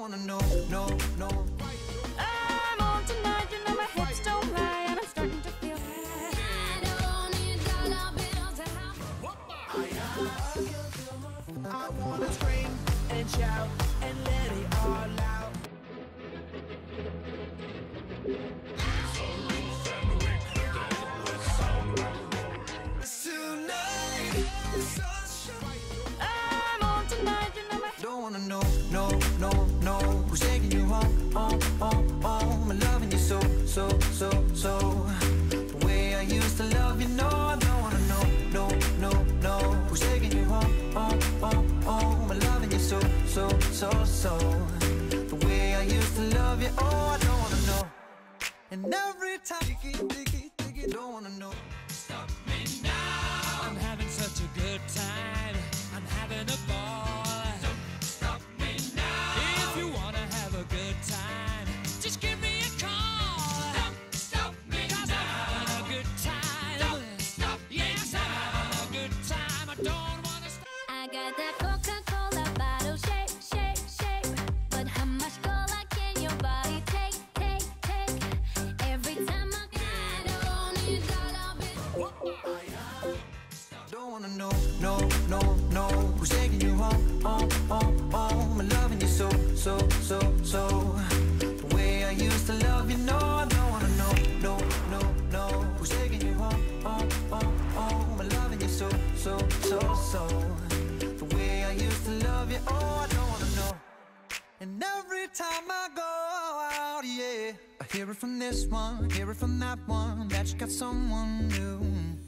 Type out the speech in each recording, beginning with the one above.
wanna know, no, no. I'm on tonight, you know my hips don't lie, and I'm starting to feel I don't need dollar bills to have. I wanna scream and shout and let it all out. Tonight, I'm on tonight, you know my don't wanna know, no, no, no. Who's taking you home, I'm loving you so, so, so, so. The way I used to love you, no, I don't wanna know, no, no, no. Who's taking you home, I'm loving you so, so, so, so. The way I used to love you, oh, I don't wanna know. And every time, diggy, don't wanna know. Stop me now. I'm having such a good time. I'm having a ball. Don't stop me now. If you wanna have a good time, just give me a call. Don't stop me 'cause now. I'm having a good time. Don't stop me yes, now. I'm having a good time. I don't wanna stop. I got that Coca-Cola bottle shape, shape, shape. But how much cola can your body take, take, take? Every time I don't need dollar bills. Don't wanna know, no, no, no. Who's taking you home, I'm loving you so, so, so, so. The way I used to love you, no, I don't wanna know, no, no, no. Who's taking you home, I'm loving you so, so, so, so. The way I used to love you, oh, I don't wanna know. And every time I go out, yeah, I hear it from this one, hear it from that one, that you got someone new.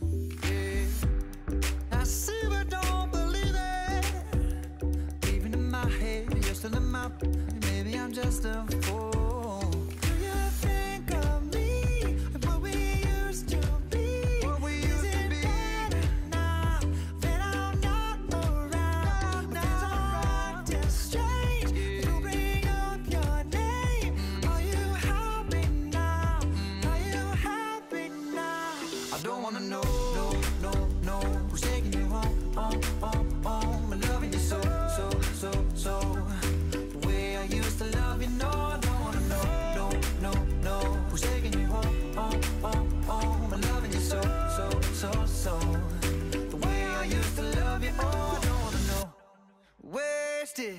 I see but don't believe it. Even in my head, you're still in my. Maybe I'm just a fool. Do you think of me and what we used to be? What we used to be. Better now that I'm not around? Things are acting strange. You bring up your name. Are you happy now? Are you happy now? I don't wanna know, no, no, no. Who's taking you home, I'm loving you so, so, so, so. The way I used to love you, no, I don't wanna know, no, no, no. Who's taking you home, I'm loving you so, so, so, so. The way I used to love you, oh, I don't wanna know. Wasted.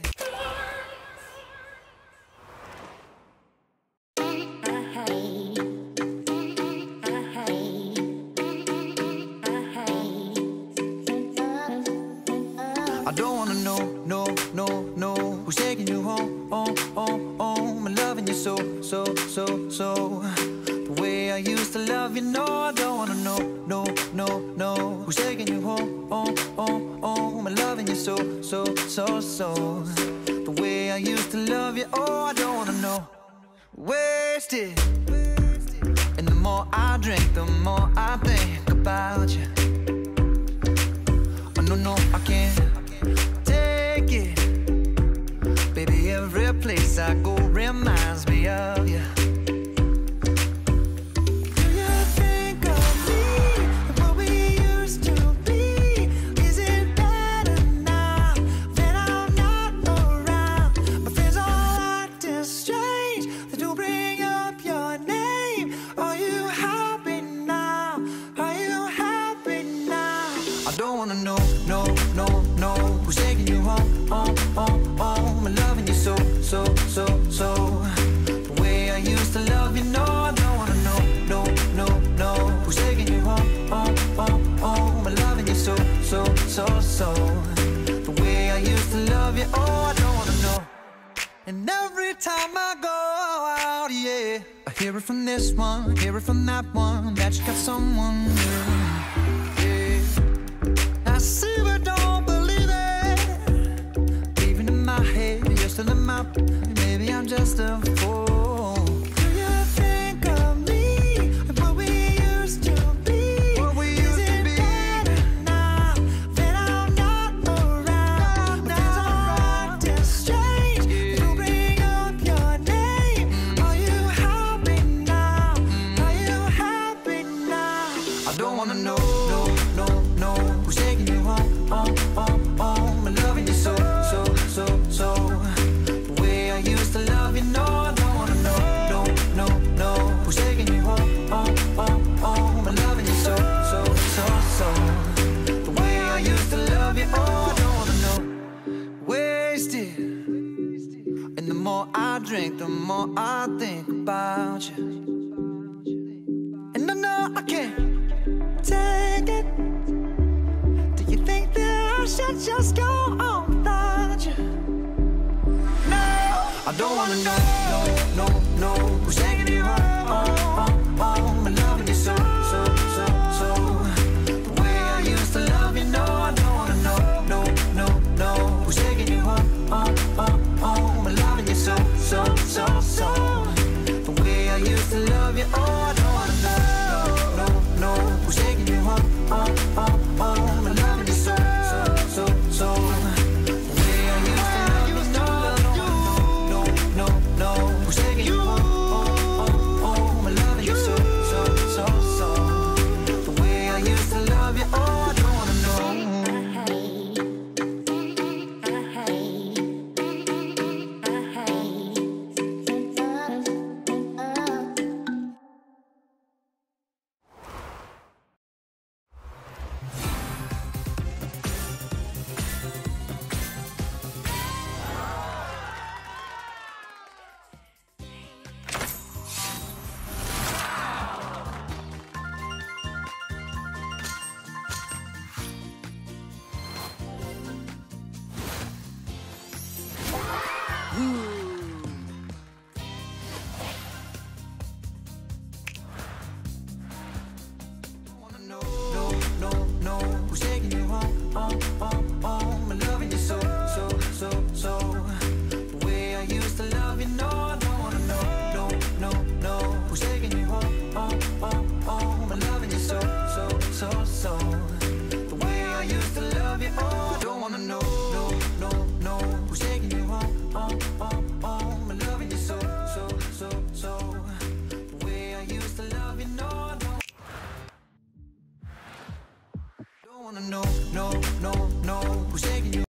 I don't wanna know, no, no, no. Who's taking you home, I'm loving you so, so, so, so. The way I used to love you, no, I don't wanna know, no, no, no. Who's taking you home, I'm loving you so, so, so, so. The way I used to love you, oh, I don't wanna know. Wasted. And the more I drink, the more I think about you. Oh, no, no, I can't take it. Baby, every place I go reminds me of you. Do you think of me and what we used to be? Is it better now that I'm not around? My friends all acting strange. They do bring up your name. Are you happy now? Are you happy now? I don't wanna know, no, no, no. Who's taking you home, I'm loving you so, so, so, so. The way I used to love you, no, I don't wanna know, no, no, no. Who's taking you home, I'm loving you so, so, so, so. The way I used to love you, oh, I don't wanna know. And every time I go out, yeah, I hear it from this one, hear it from that one, that you got someone new. Yeah, I see but don't believe it. Even in my head, you're still in my. Maybe I'm just a fool. Do you think of me and what we used to be? What we used to be. Better now that I'm not around? Things are acting strange. You bring up your name. Are you happy now? Are you happy now? I don't wanna know, no, no, no. Who's taking you home, I'm loving you so, so, so, so. The way I used to wasted. And the more I drink, the more I think about you. And I know I can't take it. Do you think that I should just go on without you? No, I don't wanna know who's taking you home. I'm loving you so. The way I used to love you, no, I don't wanna know who's taking you home. I'm loving you so. The way I used to love you, oh, I don't wanna know who's taking you home. I'm loving you so. The way I used to love you, no, I don't wanna know who's taking you home. I'm loving you so. The way I used to love you, oh, I don't wanna know. No, who's taking you home? I'm loving you so. The way I used to love you, no, I don't wanna know who's taking you home. I'm loving you so. The way I used to love you, oh, I don't wanna know who's taking you home. I'm loving you so. The way I used to love you, no, I don't wanna know